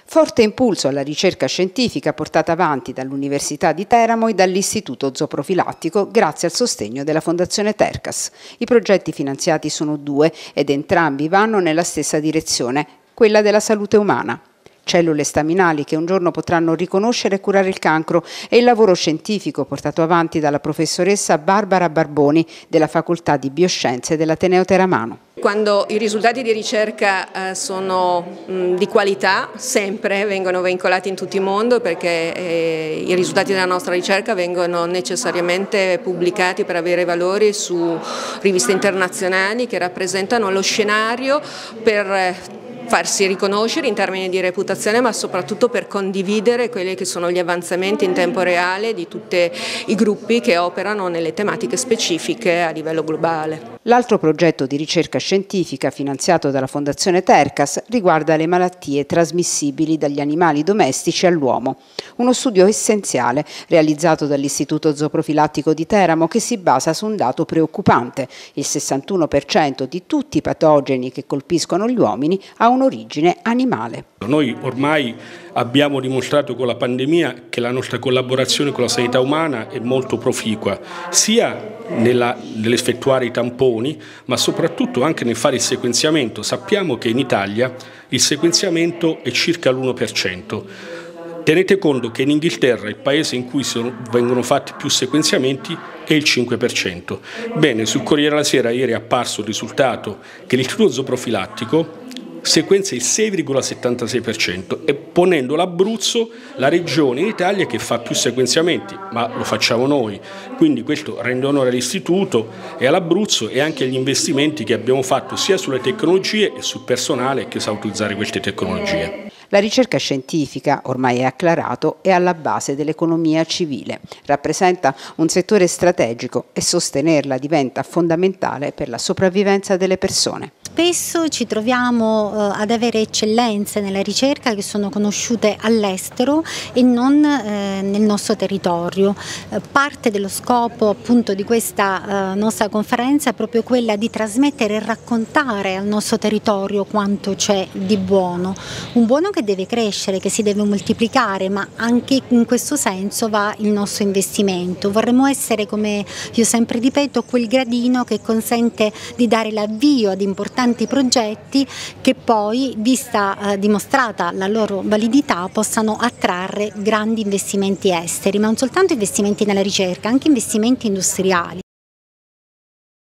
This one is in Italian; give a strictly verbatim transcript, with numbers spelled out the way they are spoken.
Forte impulso alla ricerca scientifica portata avanti dall'Università di Teramo e dall'Istituto Zooprofilattico grazie al sostegno della Fondazione Tercas. I progetti finanziati sono due ed entrambi vanno nella stessa direzione, quella della salute umana. Cellule staminali che un giorno potranno riconoscere e curare il cancro e il lavoro scientifico portato avanti dalla professoressa Barbara Barboni della Facoltà di Bioscienze dell'Ateneo Teramano. Quando i risultati di ricerca eh, sono mh, di qualità, sempre vengono veicolati in tutto il mondo perché eh, i risultati della nostra ricerca vengono necessariamente pubblicati per avere valori su riviste internazionali che rappresentano lo scenario per eh, farsi riconoscere in termini di reputazione, ma soprattutto per condividere quelli che sono gli avanzamenti in tempo reale di tutti i gruppi che operano nelle tematiche specifiche a livello globale. L'altro progetto di ricerca scientifica finanziato dalla Fondazione Tercas riguarda le malattie trasmissibili dagli animali domestici all'uomo. Uno studio essenziale realizzato dall'Istituto Zooprofilattico di Teramo che si basa su un dato preoccupante. Il sessantuno per cento di tutti i patogeni che colpiscono gli uomini ha un'origine animale. Noi ormai abbiamo dimostrato con la pandemia che la nostra collaborazione con la sanità umana è molto proficua, sia nell'effettuare i tamponi, ma soprattutto anche nel fare il sequenziamento. Sappiamo che in Italia il sequenziamento è circa l'uno per cento. Tenete conto che in Inghilterra, il paese in cui sono, vengono fatti più sequenziamenti, è il cinque per cento. Bene, sul Corriere della Sera ieri è apparso il risultato che l'Istituto Zooprofilattico sequenzia il sei virgola settantasei per cento e ponendo l'Abruzzo la regione in Italia che fa più sequenziamenti, ma lo facciamo noi, quindi questo rende onore all'istituto e all'Abruzzo e anche agli investimenti che abbiamo fatto sia sulle tecnologie e sul personale che sa utilizzare queste tecnologie. La ricerca scientifica, ormai è acclarato, è alla base dell'economia civile, rappresenta un settore strategico e sostenerla diventa fondamentale per la sopravvivenza delle persone. Spesso ci troviamo eh, ad avere eccellenze nella ricerca che sono conosciute all'estero e non eh, nel nostro territorio. Eh, parte dello scopo appunto di questa eh, nostra conferenza è proprio quella di trasmettere e raccontare al nostro territorio quanto c'è di buono. Un buono che deve crescere, che si deve moltiplicare, ma anche in questo senso va il nostro investimento. Vorremmo essere, come io sempre ripeto, quel gradino che consente di dare l'avvio ad importanti progetti che poi, vista eh, dimostrata la loro validità, possano attrarre grandi investimenti esteri, ma non soltanto investimenti nella ricerca, anche investimenti industriali.